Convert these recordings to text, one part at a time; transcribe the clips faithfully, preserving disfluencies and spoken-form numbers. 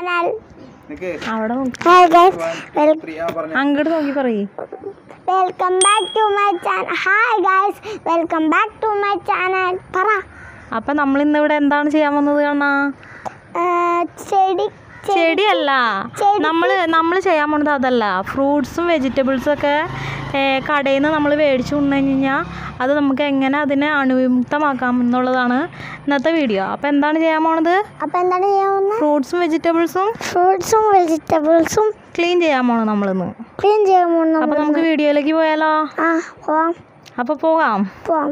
channel. Hi guys, welcome back to my channel. Hi guys, welcome back to my channel. Para. അപ്പോൾ നമ്മൾ ഇന്ന് ഇവിടെ എന്താണ് ചെയ്യാൻ വന്നത് കാണാ? ചെടി ചെടിയല്ല. നമ്മൾ നമ്മൾ ചെയ്യാൻ പോകുന്നത് അതല്ല. ഫ്രൂട്ട്സും വെജിറ്റബിൾസും ഒക്കെ കടയിൽ നിന്ന് നമ്മൾ മേടിച്ചു കൊണ്ടുകഴിഞ്ഞാൽ അത് നമുക്ക് എങ്ങനെ അതിനെ അണുവിമുക്തമാക്കാം എന്നുള്ളതാണ് ഇന്നത്തെ വീഡിയോ. അപ്പോൾ എന്താണ് ചെയ്യാൻ പോണത്? അപ്പോൾ എന്താണ് ചെയ്യാൻ പോകുന്നത്? ഫ്രൂട്ട്സും വെജിറ്റബിൾസും ഫ്രൂട്ട്സും വെജിറ്റബിൾസും ക്ലീൻ ചെയ്യാൻ പോകണം നമ്മളിന്ന്. ക്ലീൻ ചെയ്യാൻ പോകണം. അപ്പോൾ നമുക്ക് വീഡിയോയിലേക്ക് പോയാലോ? ആ പോവാം. അപ്പോൾ പോകാം. പോവാം.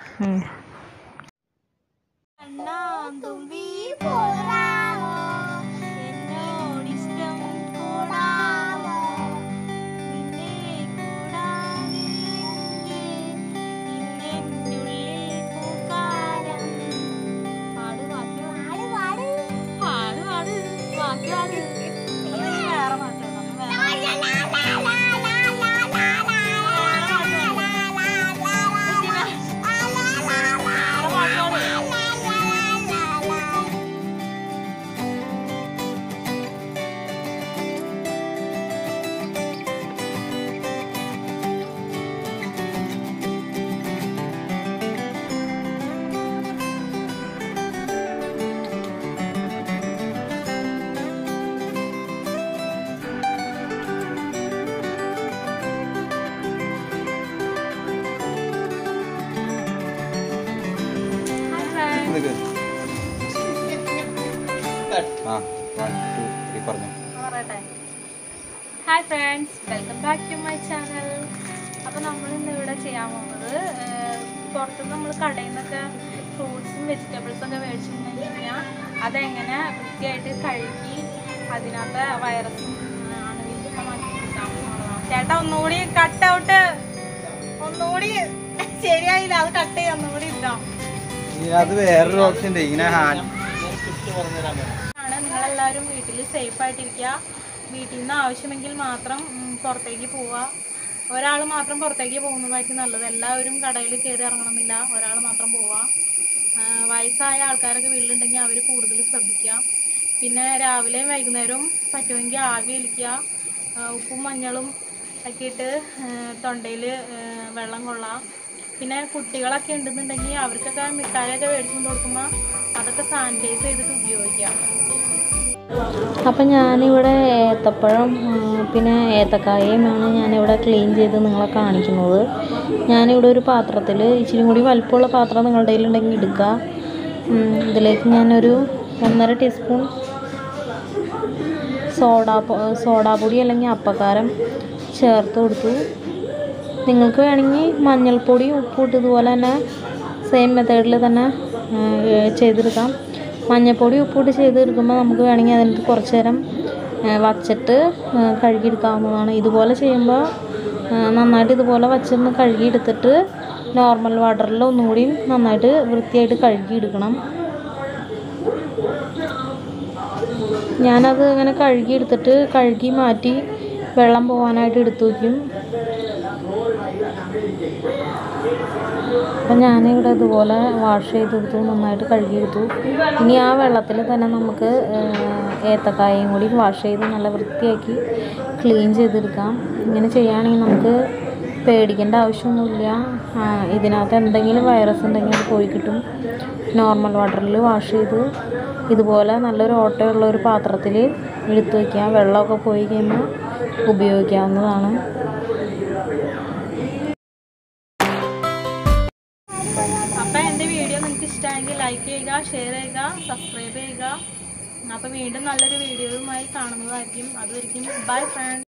Hi friends, welcome back to my channel. അപ്പോൾ നമ്മൾ ഇന്ന് ഇവിടെ ചെയ്യാൻ പോകുന്നത്, പുറത്തുനിന്ന് നമ്മൾ കടയിൽ നിന്നൊക്കെ ഫ്രൂട്ട്സും വെജിറ്റബിൾസും ഒക്കെ മേടിച്ചിട്ടുണ്ടെന്ന് കഴിഞ്ഞാൽ അതെങ്ങനെ വൃത്തിയായിട്ട് കഴുകി അതിനകത്ത് വൈറസും അണുവിതൊക്കെ മാറ്റി കൊടുക്കാമെന്നുള്ളതാണ്. ചേട്ടാ ഒന്നുകൂടി കട്ട് ഔട്ട്, ഒന്നുകൂടി ശരിയായില്ല, അത് കട്ട് ചെയ്യാം, ഒന്നുകൂടി ഇടാം. വേറൊരു ഓപ്ഷൻ ആണ്. നിങ്ങളെല്ലാവരും വീട്ടിൽ സേഫ് ആയിട്ടിരിക്കുക. വീട്ടിൽ നിന്ന് ആവശ്യമെങ്കിൽ മാത്രം പുറത്തേക്ക് പോവുക. ഒരാൾ മാത്രം പുറത്തേക്ക് പോകുന്നതായിരിക്കും നല്ലത്. എല്ലാവരും കടയിൽ കയറി ഇറങ്ങണമെന്നില്ല, ഒരാൾ മാത്രം പോവുക. വയസ്സായ ആൾക്കാരൊക്കെ വീട്ടിലുണ്ടെങ്കിൽ അവർ കൂടുതൽ ശ്രദ്ധിക്കുക. പിന്നെ രാവിലെയും വൈകുന്നേരവും പറ്റുമെങ്കിൽ ആവി വലിക്കുക. ഉപ്പും മഞ്ഞളും ഒക്കെ ഇട്ട് തൊണ്ടയിൽ വെള്ളം കൊള്ളാം. പിന്നെ കുട്ടികളൊക്കെ ഉണ്ടെന്നുണ്ടെങ്കിൽ അവർക്കൊക്കെ മിഠായിയൊക്കെ മേടിച്ചുകൊണ്ട് കൊടുക്കുമ്പോൾ അതൊക്കെ സാനിറ്റൈസ് ചെയ്തിട്ട് ഉപയോഗിക്കാം. അപ്പം ഞാനിവിടെ ഏത്തപ്പഴം പിന്നെ ഏത്തക്കായയുമാണ് ഞാനിവിടെ ക്ലീൻ ചെയ്ത് നിങ്ങളെ കാണിക്കുന്നത്. ഞാനിവിടെ ഒരു പാത്രത്തിൽ, ഇച്ചിരി കൂടി വലിപ്പമുള്ള പാത്രം നിങ്ങളുടെ കയ്യിലുണ്ടെങ്കിൽ എടുക്കുക. ഇതിലേക്ക് ഞാനൊരു ഒന്നര ടീസ്പൂൺ സോഡാ സോഡാപ്പൊടി അല്ലെങ്കിൽ അപ്പക്കാരം ചേർത്ത് കൊടുത്തു. നിങ്ങൾക്ക് വേണമെങ്കിൽ മഞ്ഞൾപ്പൊടി ഉപ്പിട്ട് ഇതുപോലെ തന്നെ സെയിം മെത്തേഡിൽ തന്നെ ചെയ്തെടുക്കാം. മഞ്ഞൾപ്പൊടി ഉപ്പിട്ട് ചെയ്തെടുക്കുമ്പോൾ നമുക്ക് വേണമെങ്കിൽ അതിനകത്ത് കുറച്ച് നേരം വച്ചിട്ട് കഴുകിയെടുക്കാവുന്നതാണ്. ഇതുപോലെ ചെയ്യുമ്പോൾ നന്നായിട്ട് ഇതുപോലെ വച്ചൊന്ന് കഴുകിയെടുത്തിട്ട് നോർമൽ വാട്ടറിൽ ഒന്നുകൂടി നന്നായിട്ട് വൃത്തിയായിട്ട് കഴുകിയെടുക്കണം. ഞാനത് ഇങ്ങനെ കഴുകിയെടുത്തിട്ട് കഴുകി മാറ്റി വെള്ളം പോകാനായിട്ട് എടുത്തു വയ്ക്കും. അപ്പം ഞാനിവിടെ ഇതുപോലെ വാഷ് ചെയ്തെടുത്തു, നന്നായിട്ട് കഴുകിയെടുത്തു. ഇനി ആ വെള്ളത്തിൽ തന്നെ നമുക്ക് ഏത്തക്കായയും കൂടി വാഷ് ചെയ്ത് നല്ല വൃത്തിയാക്കി ക്ലീൻ ചെയ്തെടുക്കാം. ഇങ്ങനെ ചെയ്യുകയാണെങ്കിൽ നമുക്ക് പേടിക്കേണ്ട ആവശ്യമൊന്നുമില്ല. ഇതിനകത്ത് എന്തെങ്കിലും വൈറസ് ഉണ്ടെങ്കിൽ അത് പോയി കിട്ടും. നോർമൽ വാട്ടറിൽ വാഷ് ചെയ്ത് ഇതുപോലെ നല്ലൊരു ഓട്ടയുള്ള ഒരു പാത്രത്തിൽ എടുത്ത് വയ്ക്കുക. വെള്ളമൊക്കെ പോയി കഴിയുമ്പോൾ ഉപയോഗിക്കാവുന്നതാണ്. അപ്പോൾ എൻ്റെ വീഡിയോ നിങ്ങൾക്ക് ഇഷ്ടമായെങ്കിൽ ലൈക്ക് ചെയ്യുക, ഷെയർ ചെയ്യുക, സബ്സ്ക്രൈബ് ചെയ്യുക. അപ്പോൾ വീണ്ടും നല്ലൊരു വീഡിയോയുമായി കാണുന്നതായിരിക്കും. അതുവരെയും ബൈ ഫ്രണ്ട്സ്.